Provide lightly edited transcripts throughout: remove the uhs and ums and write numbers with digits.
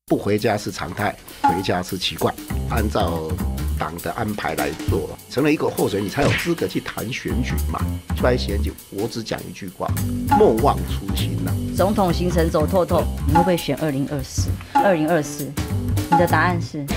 不回家是常态，回家是习惯。按照党的安排来做，成了一个候选人，你才有资格去谈选举嘛。出来选举，我只讲一句话：莫忘初心呐。 总统行程走透透，你会不会选2024？你的答案是？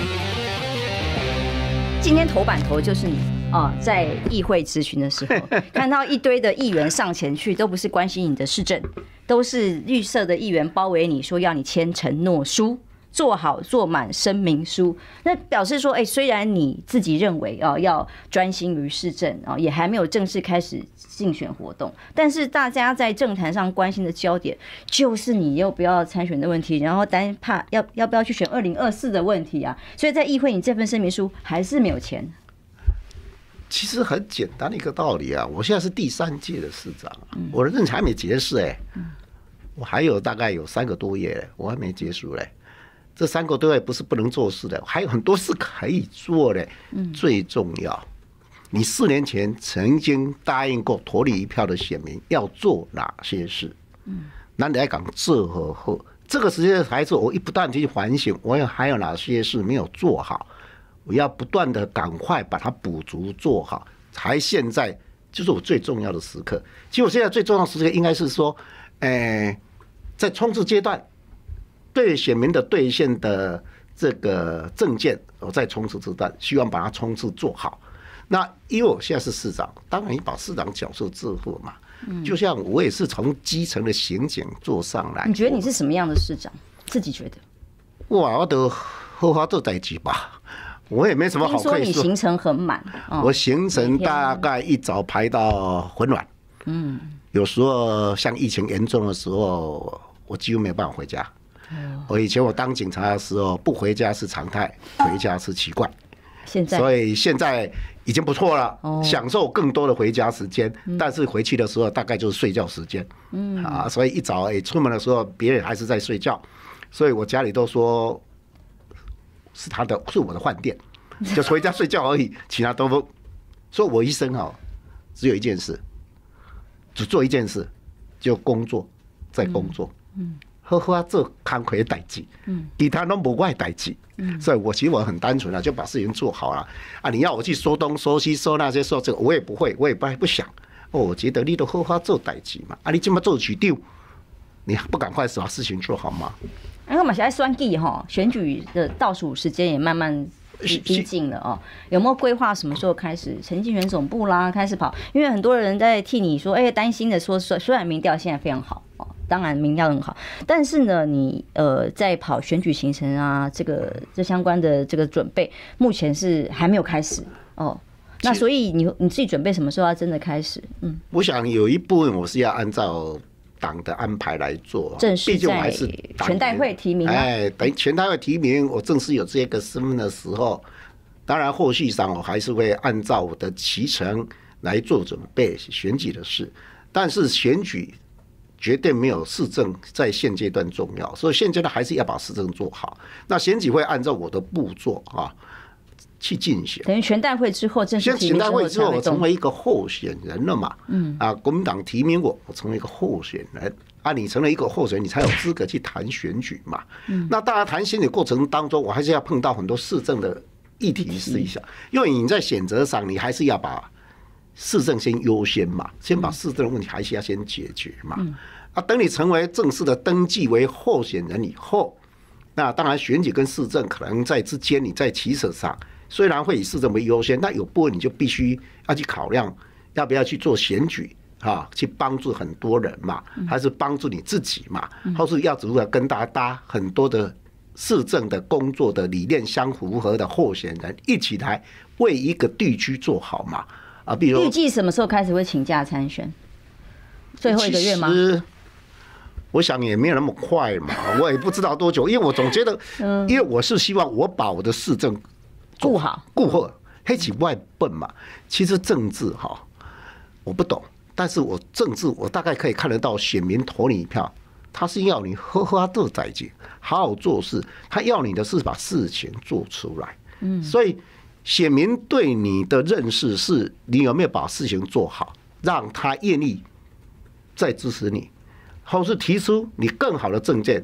今天头版头就是你在议会质询的时候，看到一堆的议员上前去，都不是关心你的市政，都是绿色的议员包围你，说要你签承诺书，做好做满声明书。那表示说，虽然你自己认为要专心于市政也还没有正式开始竞选活动，但是大家在政坛上关心的焦点就是你要不要参选的问题，然后怕要不要去选2024的问题啊。所以在议会，你这份声明书还是没有签。 其实很简单的一个道理啊，我现在是第3届的市长，我的任期还没结束我还有大概有3个多月我还没结束这3个多月不是不能做事的，还有很多事可以做的。最重要，你4年前曾经答应过投你一票的选民要做哪些事？那你来讲这和后，这个时间还是我不断去反省，我还有哪些事没有做好，我要不断的赶快把它补足做好，才现在就是我最重要的时刻。其实我现在最重要的时刻应该是说，在冲刺阶段，对选民的兑现的这个政见，我在冲刺阶段，希望把它冲刺做好。那因为我现在是市长，当然你把市长角色致富嘛。就像我也是从基层的刑警做上来。 你觉得你是什么样的市长？自己觉得？ 哇，我都好好做代志吧。我也没什么好可以说。 听说你行程很满， 我行程大概一早排到很晚。有时候像疫情严重的时候，我几乎没有办法回家。我以前我当警察的时候，不回家是常态，回家是习惯。所以现在已经不错了，享受更多的回家时间。但是回去的时候大概就是睡觉时间。所以一早出门的时候，别人还是在睡觉，所以我家里都说是我的饭店，就是回家睡觉而已，其他都不。所以我一生只有一件事，只做一件事，就工作，再工作。好好做工课的代志，其他都无我的代志。所以我其实我很单纯就把事情做好了。你要我去说东说西说那些说这个，我也不会，我也不想。我觉得你都好好做代志嘛，你这么做市长，你不赶快把事情做好吗？ 我们现在选举选举的倒数时间也慢慢逼近了有没有规划什么时候开始陈竞选总部啦，开始跑？因为很多人在替你说，担心的说，虽然民调现在非常好当然民调很好，但是呢，你在跑选举行程啊，这相关的这个准备，目前是还没有开始那所以你自己准备什么时候要真的开始？ 我想有一部分我是要按照党的安排来做， 毕竟我还是全代会提名。 等全代会提名，我正式有这个身份的时候，当然后续上我还是会按照我的期程来做准备选举的事。但是选举绝对没有市政在现阶段重要，所以现阶段还是要把市政做好。那选举会按照我的步骤去进行。 等于全代会之后正式提名之后， 全代会之后我成为一个候选人了嘛？国民党提名我成为一个候选人你成了一个候选人，你才有资格去谈选举嘛。那当然谈选举过程当中，我还是要碰到很多市政的议题试一下，因为你在选择上，你还是要把市政先优先嘛，先把市政的问题还是要先解决嘛。等你成为正式的登记为候选人以后，那当然选举跟市政可能在之间，你在取舍上虽然会以市政为优先，但有部分你就必须要去考量要不要去做选举去帮助很多人嘛，还是帮助你自己嘛，或是要如何跟大家搭很多的市政的工作的理念相符合的候选人一起来为一个地区做好嘛。比如预计什么时候开始会请假参选？最后1个月吗？ 我想也没有那么快嘛，我也不知道多久，因为我总觉得，因为我是希望我把我的市政顾好， 黑起外笨嘛。其实政治我不懂，但是我政治我大概可以看得到，选民投你一票，他是要你好好做代志，好好做事，他要你的是把事情做出来。所以选民对你的认识是你有没有把事情做好，让他愿意再支持你，或是提出你更好的政见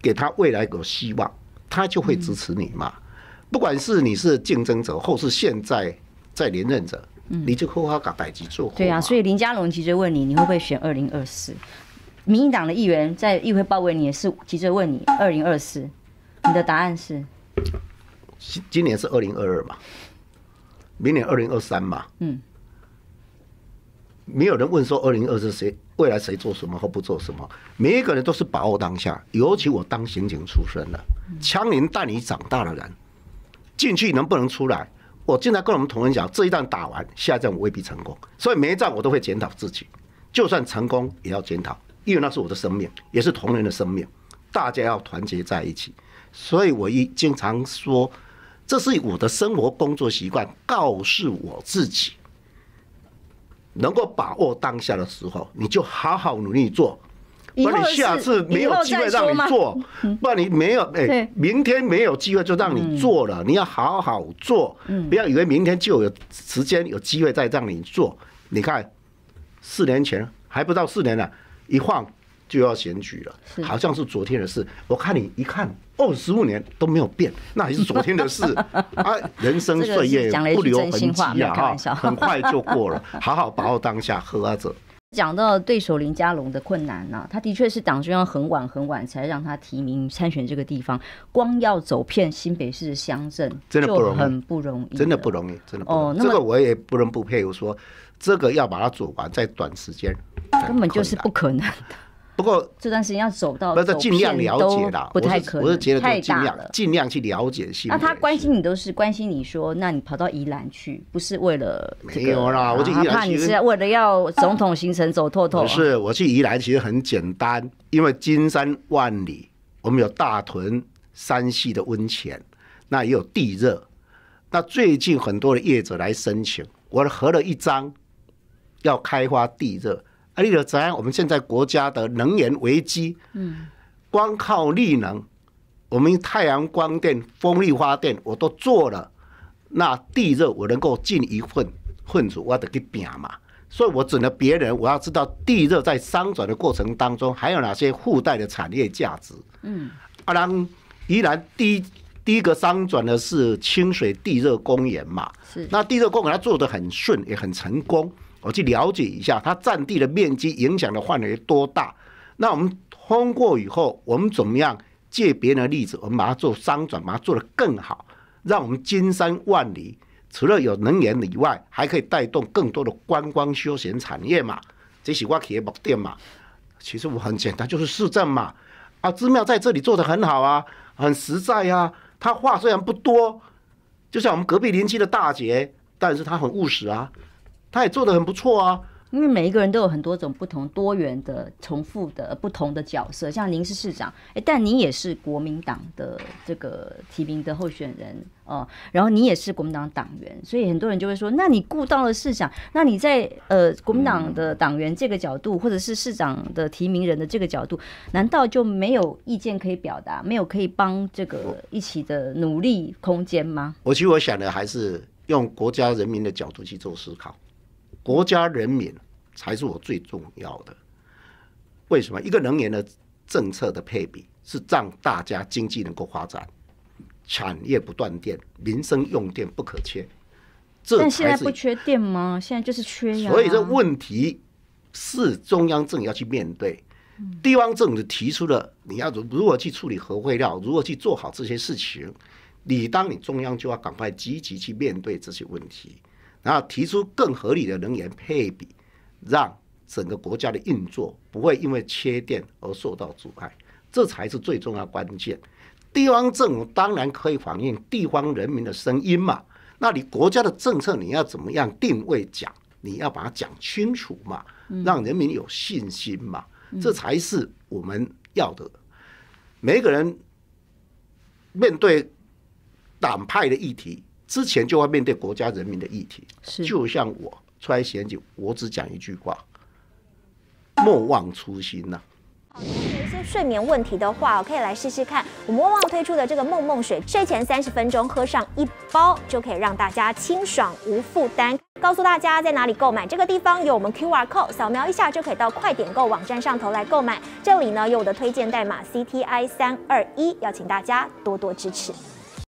给他未来有希望，他就会支持你嘛。不管是你是竞争者，或是现在在连任者，你就好好把代志做好。 对啊，所以林佳龙急着问你，你会不会选2024？民进党的议员在议会包围你，也是急着问你2024，你的答案是？ 今年是2022嘛，明年2023嘛。没有人问说2024谁未来谁做什么或不做什么，每一个人都是把握当下。尤其我当刑警出身的，枪林弹雨长大的人，进去能不能出来？我经常跟我们同仁讲，这一仗打完，下一仗我未必成功，所以每一仗我都会检讨自己，就算成功也要检讨，因为那是我的生命，也是同仁的生命，大家要团结在一起。所以我经常说，这是我的生活工作习惯，告诉我自己。能够把握当下的时候，你就好好努力做。不然你下次没有机会让你做，不然你没有明天没有机会就让你做了。你要好好做，不要以为明天就有时间有机会再让你做。你看，4年前还不到4年了，一晃就要选举了，好像是昨天的事。我看你一看，25年都没有变，那还是昨天的事啊！人生岁月不留痕迹啊，很快就过了。好好把握当下，喝着。 讲到对手林佳龙的困难呢，他的确是党中央很晚才让他提名参选这个地方，光要走遍新北市的乡镇， 真的不容易， 很不容易， 真的不容易，真的不容易。这个我也不能不佩服，说这个要把它做完，在短时间根本就是不可能的。 不过这段时间要走到不是尽量了解啦， 不太可能， 我是觉得太大了， 尽量去了解新北市。 那他关心你都是关心你说，那你跑到宜兰去，不是为了没有啦，我去宜兰怕你是为了要总统行程走透透。 不是，我去宜兰其实很简单，因为金山万里，我们有大屯山系的温泉，那也有地热。那最近很多的业者来申请，我合了一张要开发地热。你就知道我们现在国家的能源危机，光靠力能，我们太阳光电、风力发电我都做了，那地热我能够尽一份子，我得去拼嘛。所以我指了别人，我要知道地热在商转的过程当中还有哪些附带的产业价值。让宜兰第一个商转的是清水地热公园嘛，那地热公园它做得很顺，也很成功。我去了解一下它占地的面积影响的范围多大。那我们通过以后，我们怎么样借别人的例子，我们把它做商转，把它做得更好，让我们金山万里除了有能源以外，还可以带动更多的观光休闲产业嘛。这是我企业目的嘛。其实我很简单，就是市政嘛。芝庙在这里做得很好啊，很实在啊。他话虽然不多，就像我们隔壁邻居的大姐，但是他很务实啊。他也做得很不错啊， 因为每一个人都有很多种不同、多元的、重复的、不同的角色。像您是市长，但您也是国民党的这个提名的候选人然后你也是国民党党员，所以很多人就会说，那你顾到了市长，那你在国民党的党员这个角度，或者是市长的提名人的这个角度，难道就没有意见可以表达，没有可以帮这个一起的努力空间吗？ 其实我想的还是用国家人民的角度去做思考。国家人民才是我最重要的。为什么？一个能源的政策的配比是让大家经济能够发展，产业不断电，民生用电不可缺。 但现在不缺电吗？现在就是缺呀。 所以这问题是中央政要去面对，地方政府提出了你要如何去处理核废料，如何去做好这些事情，你中央就要赶快积极去面对这些问题。然后提出更合理的能源配比，让整个国家的运作不会因为缺电而受到阻碍，这才是最重要的关键。地方政府当然可以反映地方人民的声音嘛，那你国家的政策你要怎么样定位讲，你要把它讲清楚嘛，让人民有信心嘛，这才是我们要的。每一个人面对党派的议题之前就会面对国家人民的议题，就像我出来选举，我只讲一句话：莫忘初心呐。 有一些睡眠问题的话，可以来试试看我们旺旺推出的这个梦梦水，睡前30分钟喝上1包，就可以让大家清爽无负担。 告诉大家在哪里购买。这个地方有我们 QR code， 扫描一下就可以到快点购网站上头来购买。这里呢有我的推荐代码 CTI321，要请大家多多支持。